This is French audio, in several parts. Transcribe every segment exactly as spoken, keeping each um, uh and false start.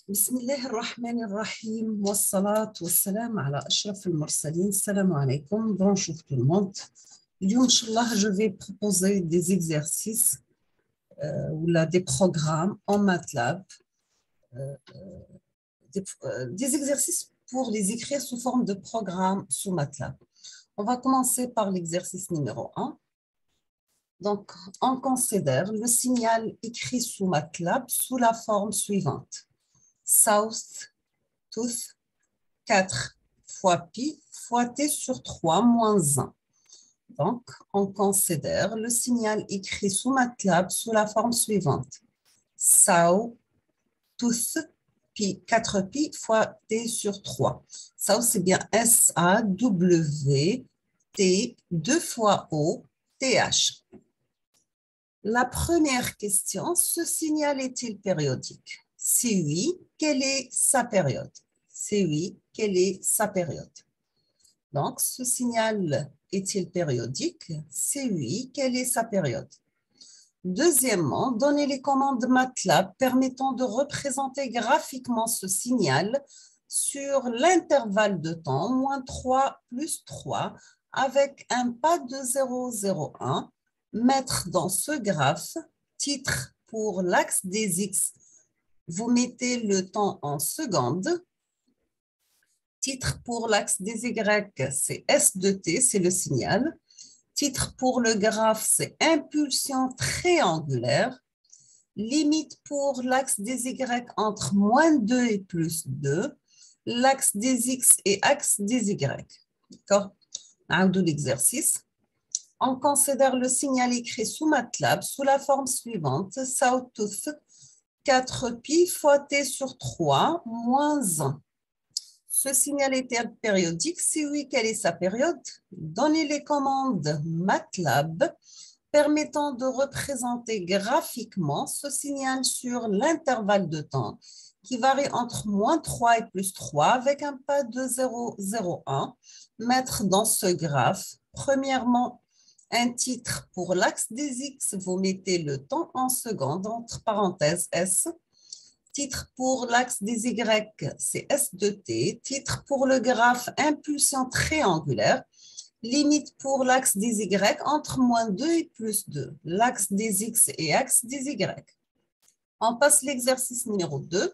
بسم الله الرحمن الرحيم والصلاة والسلام على أشرف المرسلين. Salam alaikum, bonjour tout le monde. اليوم إن شاء الله je vais proposer des exercices euh, ou là, des programmes en MATLAB, euh, des, euh, des exercices pour les écrire sous forme de programmes sous MATLAB. On va commencer par l'exercice numéro un. Donc, on considère le signal écrit sous MATLAB sous la forme suivante. Sawtooth quatre fois pi fois t sur trois moins un. Donc, on considère le signal écrit sous MATLAB sous la forme suivante. Sawtooth pi, quatre pi fois t sur trois. Saw, c'est bien S A W T deux fois O T H. La première question, ce signal est-il périodique? Si oui, quelle est sa période? Si oui, quelle est sa période? Donc, ce signal est-il périodique? Si oui, quelle est sa période? Deuxièmement, donnez les commandes MATLAB permettant de représenter graphiquement ce signal sur l'intervalle de temps moins trois plus trois avec un pas de zéro, zéro, un. Mettre dans ce graphe, titre pour l'axe des X, vous mettez le temps en secondes. Titre pour l'axe des Y, c'est S de T, c'est le signal. Titre pour le graphe, c'est impulsion triangulaire. Limite pour l'axe des Y entre moins deux et plus deux. L'axe des X et axe des Y. D'accord? D'où l'exercice. On considère le signal écrit sous MATLAB sous la forme suivante. Sawtooth quatre pi fois t sur trois moins un. Ce signal est périodique. Si oui, quelle est sa période? Donnez les commandes MATLAB permettant de représenter graphiquement ce signal sur l'intervalle de temps qui varie entre moins trois et plus trois avec un pas de zéro, zéro, un. Mettre dans ce graphe, premièrement, un titre pour l'axe des X, vous mettez le temps en secondes, entre parenthèses S. Titre pour l'axe des Y, c'est S de T. Titre pour le graphe impulsion triangulaire. Limite pour l'axe des Y entre moins deux et plus deux. L'axe des X et axe des Y. On passe l'exercice numéro deux.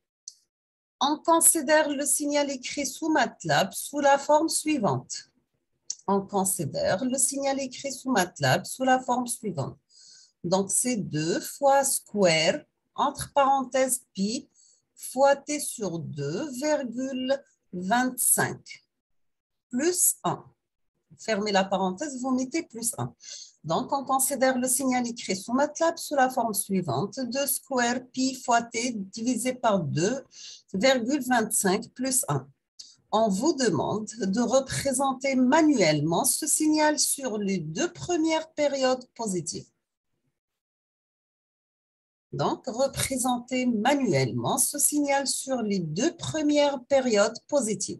On considère le signal écrit sous MATLAB sous la forme suivante. On considère le signal écrit sous MATLAB sous la forme suivante. Donc, c'est deux fois square, entre parenthèses pi, fois t sur deux, virgule vingt-cinq, plus un. Fermez la parenthèse, vous mettez plus un. Donc, on considère le signal écrit sous MATLAB sous la forme suivante. deux square pi fois t divisé par deux, virgule vingt-cinq, plus un. On vous demande de représenter manuellement ce signal sur les deux premières périodes positives. Donc, représenter manuellement ce signal sur les deux premières périodes positives.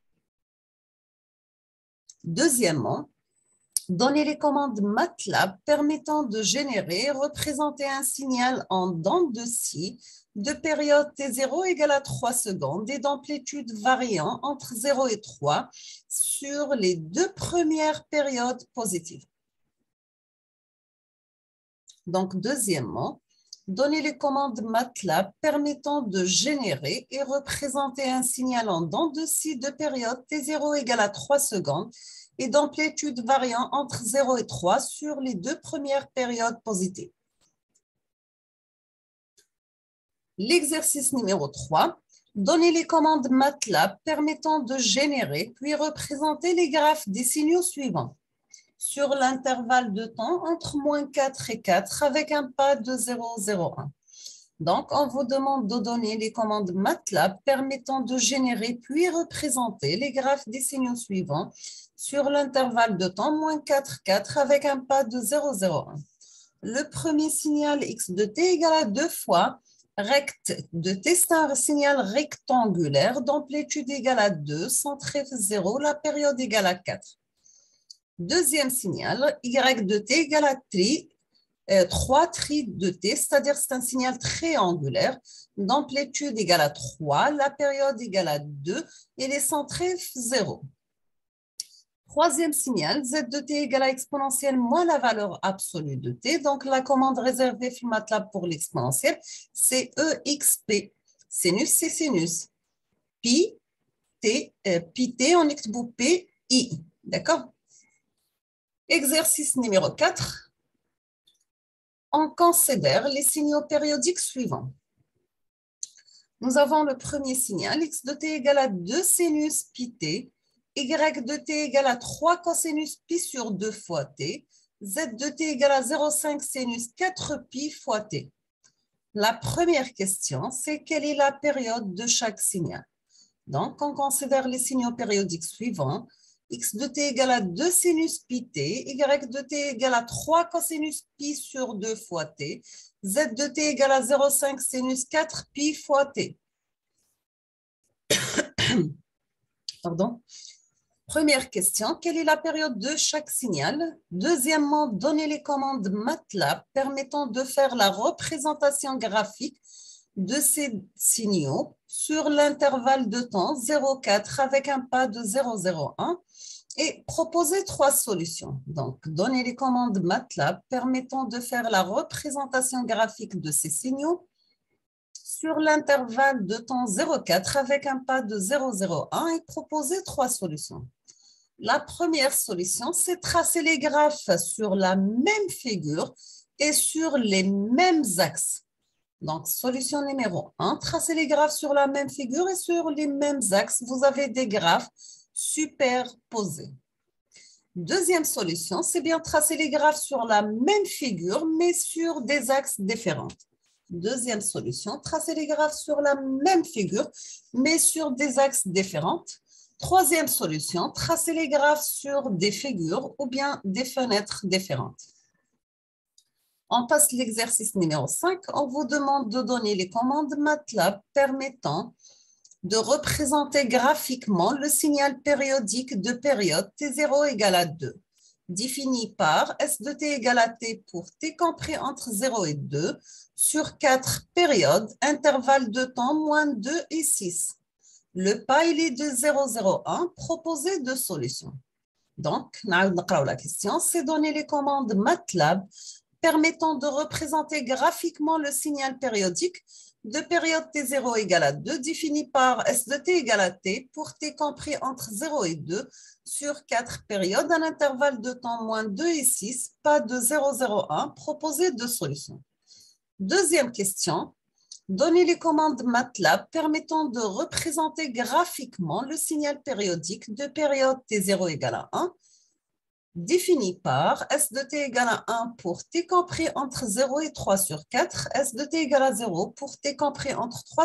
Deuxièmement, donnez les commandes MATLAB permettant de générer et représenter un signal en dents de scie de période t zéro égale à trois secondes et d'amplitude variant entre zéro et trois sur les deux premières périodes positives. Donc, deuxièmement, donnez les commandes MATLAB permettant de générer et représenter un signal en dents de scie de période t zéro égale à trois secondes et d'amplitude variant entre zéro et trois sur les deux premières périodes positives. L'exercice numéro trois, donnez les commandes MATLAB permettant de générer puis représenter les graphes des signaux suivants sur l'intervalle de temps entre moins quatre et quatre avec un pas de zéro, zéro, un. Donc, on vous demande de donner les commandes MATLAB permettant de générer puis représenter les graphes des signaux suivants sur l'intervalle de temps moins quatre, quatre avec un pas de zéro, zéro, un. Le premier signal x de t égale à deux fois rect de t, c'est un signal rectangulaire d'amplitude égale à deux, centré zéro, la période égale à quatre. Deuxième signal, y de t égale à tri, euh, trois tri de t, c'est-à-dire c'est un signal triangulaire d'amplitude égale à trois, la période égale à deux et les centrés zéro. Troisième signal, z de t égale à exponentielle moins la valeur absolue de t. Donc, la commande réservée sur MATLAB pour l'exponentielle, c'est E X P. Sinus, c'est sinus. Pi, t, euh, pi t, on écrit P, I. D'accord? Exercice numéro quatre. On considère les signaux périodiques suivants. Nous avons le premier signal, x de t égale à deux sinus pi t, y de t égale à trois cosinus pi sur deux fois t, z de t égale à zéro virgule cinq sinus quatre pi fois t. La première question, c'est quelle est la période de chaque signal? Donc, on considère les signaux périodiques suivants. X de t égale à deux sinus pi t, y de t égale à trois cosinus pi sur deux fois t, z de t égale à zéro virgule cinq sinus quatre pi fois t. Pardon. Première question, quelle est la période de chaque signal? Deuxièmement, donnez les commandes MATLAB permettant de faire la représentation graphique de ces signaux sur l'intervalle de temps zéro virgule quatre avec un pas de zéro virgule zéro un et proposer trois solutions. Donc, donnez les commandes MATLAB permettant de faire la représentation graphique de ces signaux sur l'intervalle de temps zéro virgule quatre avec un pas de zéro virgule zéro un et proposer trois solutions. La première solution, c'est tracer les graphes sur la même figure et sur les mêmes axes. Donc, solution numéro un, tracer les graphes sur la même figure et sur les mêmes axes. Vous avez des graphes superposés. Deuxième solution, c'est bien tracer les graphes sur la même figure, mais sur des axes différents. Deuxième solution, tracer les graphes sur la même figure, mais sur des axes différents. Troisième solution, tracer les graphes sur des figures ou bien des fenêtres différentes. On passe l'exercice numéro cinq. On vous demande de donner les commandes MATLAB permettant de représenter graphiquement le signal périodique de période t zéro égale à deux, défini par S de t égale à t pour t compris entre zéro et deux sur quatre périodes, intervalle de temps moins deux et six. Le pas, il est de zéro virgule zéro un, proposer deux solutions. Donc, la question, c'est donner les commandes MATLAB permettant de représenter graphiquement le signal périodique de période t zéro égale à deux, défini par S de t égale à t pour t compris entre zéro et deux sur quatre périodes, un intervalle de temps moins deux et six, pas de zéro virgule zéro un, proposer deux solutions. Deuxième question, donner les commandes MATLAB permettant de représenter graphiquement le signal périodique de période t zéro égale à un, défini par S de t égale à un pour t compris entre zéro et trois sur quatre, S de t égale à zéro pour t compris entre trois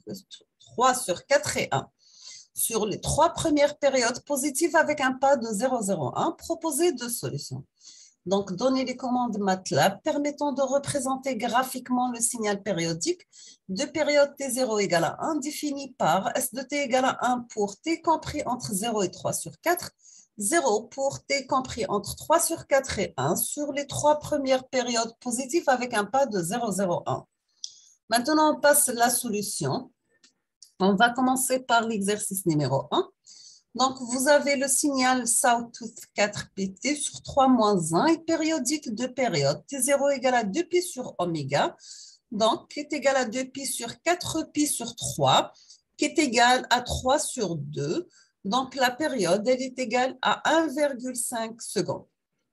sur quatre et un. Sur les trois premières périodes positives avec un pas de zéro virgule zéro un, proposer deux solutions. Donc, donner les commandes MATLAB permettant de représenter graphiquement le signal périodique de période t zéro égale à un, défini par S de t égale à un pour t compris entre zéro et trois sur quatre, zéro pour t compris entre trois sur quatre et un sur les trois premières périodes positives avec un pas de zéro virgule zéro un. Maintenant, on passe à la solution. On va commencer par l'exercice numéro un. Donc, vous avez le signal Sawtooth quatre pi t sur trois moins un et périodique de période t zéro égale à deux pi sur oméga, donc qui est égal à deux pi sur quatre pi sur trois, qui est égal à trois sur deux. Donc, la période, elle est égale à un virgule cinq secondes.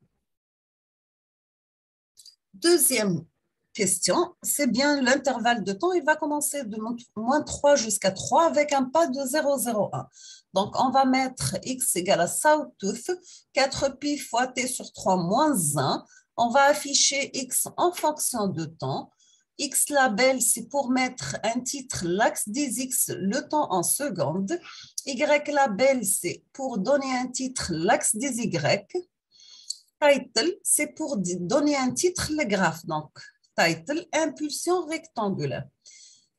Deuxième question, c'est bien l'intervalle de temps. Il va commencer de moins trois jusqu'à trois avec un pas de zéro virgule zéro un. Donc, on va mettre x égale à Sawtooth, quatre pi fois t sur trois moins un. On va afficher x en fonction de temps. X label, c'est pour mettre un titre, l'axe des X, le temps en secondes. Y label, c'est pour donner un titre, l'axe des Y. Title, c'est pour donner un titre, le graphe. Donc, title, impulsion rectangulaire.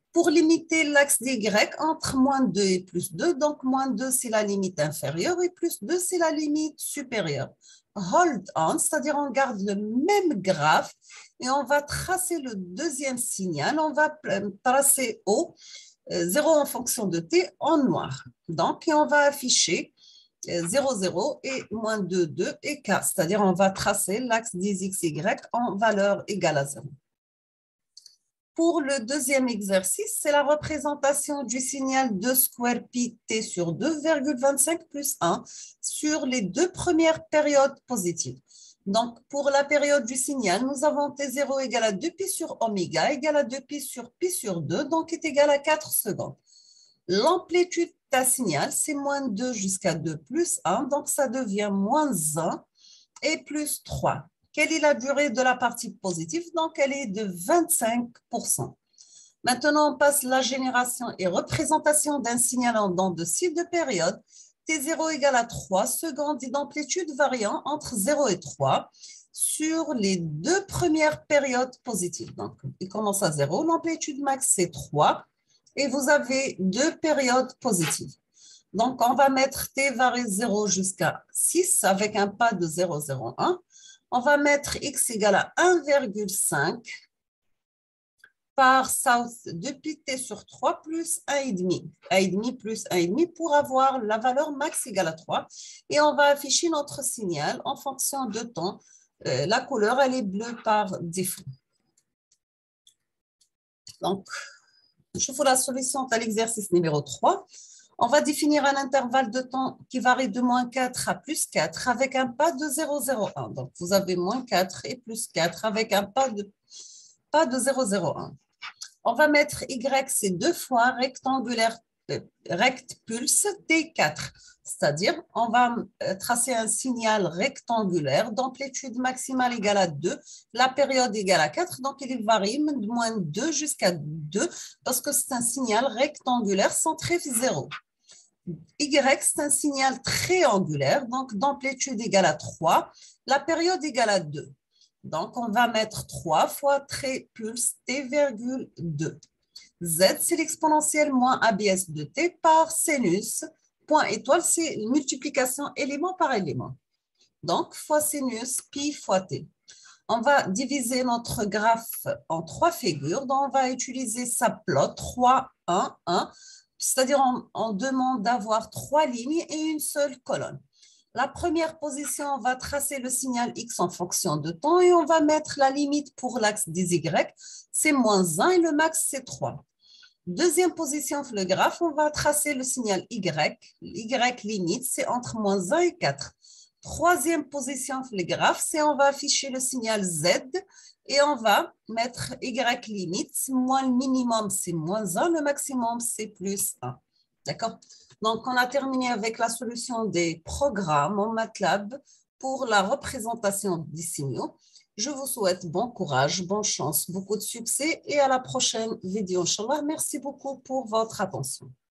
Pour limiter l'axe d'Y entre moins deux et plus deux, donc moins deux, c'est la limite inférieure et plus deux, c'est la limite supérieure. Hold on, c'est-à-dire on garde le même graphe et on va tracer le deuxième signal. On va tracer O, zéro en fonction de T en noir. Donc, et on va afficher zéro, zéro et moins deux, deux et K, c'est-à-dire on va tracer l'axe des X, Y en valeur égale à zéro. Pour le deuxième exercice, c'est la représentation du signal deux square pi t sur deux virgule vingt-cinq plus un sur les deux premières périodes positives. Donc, pour la période du signal, nous avons t zéro égale à deux pi sur oméga égale à deux pi sur pi sur deux, donc est égal à quatre secondes. L'amplitude d'un signal, c'est moins deux jusqu'à deux plus un, donc ça devient moins un et plus trois. Quelle est la durée de la partie positive? Donc, elle est de vingt-cinq pour cent. Maintenant, on passe la génération et représentation d'un signal en dents de scie de période. t zéro égale à trois secondes et d'amplitude variant entre zéro et trois sur les deux premières périodes positives. Donc, il commence à zéro, l'amplitude max c'est trois et vous avez deux périodes positives. Donc, on va mettre t varie zéro jusqu'à six avec un pas de zéro virgule zéro un. On va mettre x égale à un virgule cinq par south deux pi t sur trois plus un virgule cinq. un virgule cinq plus un virgule cinq pour avoir la valeur max égale à trois. Et on va afficher notre signal en fonction de temps. Euh, la couleur, elle est bleue par défaut. Donc, je vous la solution à l'exercice numéro trois. On va définir un intervalle de temps qui varie de moins quatre à plus quatre avec un pas de zéro virgule zéro un. Donc, vous avez moins quatre et plus quatre avec un pas de, pas de zéro virgule zéro un. On va mettre Y, c'est deux fois rectangulaire, euh, rect pulse T quatre. C'est-à-dire, on va tracer un signal rectangulaire d'amplitude maximale égale à deux, la période égale à quatre, donc il varie de moins deux jusqu'à deux parce que c'est un signal rectangulaire centré zéro. Y, c'est un signal triangulaire, donc d'amplitude égale à trois, la période égale à deux. Donc, on va mettre trois fois trait pulse t virgule deux. Z, c'est l'exponentielle moins A B S de t par sinus. Point étoile, c'est multiplication élément par élément. Donc, fois sinus, pi fois t. On va diviser notre graphe en trois figures. Donc, on va utiliser sa plot trois, un, un. C'est-à-dire, on, on demande d'avoir trois lignes et une seule colonne. La première position, on va tracer le signal X en fonction de temps et on va mettre la limite pour l'axe des Y, c'est moins un et le max, c'est trois. Deuxième position, le graphe, on va tracer le signal Y. Y limite, c'est entre moins un et quatre. Troisième position, le graphe, c'est on va afficher le signal Z et on va mettre Y limite, moins le minimum, c'est moins un, le maximum, c'est plus un. D'accord? Donc, on a terminé avec la solution des programmes en MATLAB pour la représentation des signaux. Je vous souhaite bon courage, bonne chance, beaucoup de succès et à la prochaine vidéo, Inch'Allah. Merci beaucoup pour votre attention.